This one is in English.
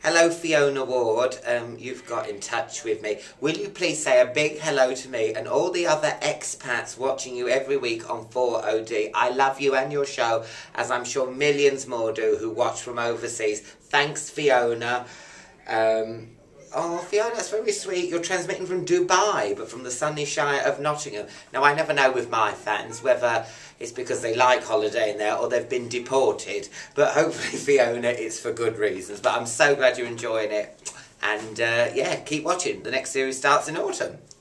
Hello Fiona Ward, you've got in touch with me. Will you please say a big hello to me and all the other expats watching you every week on 4OD. I love you and your show, as I'm sure millions more do who watch from overseas. Thanks Fiona. Oh, Fiona, that's very sweet. You're transmitting from Dubai, but from the sunny shire of Nottingham. Now, I never know with my fans whether it's because they like holidaying there or they've been deported. But hopefully, Fiona, it's for good reasons. But I'm so glad you're enjoying it. And, yeah, keep watching. The next series starts in autumn.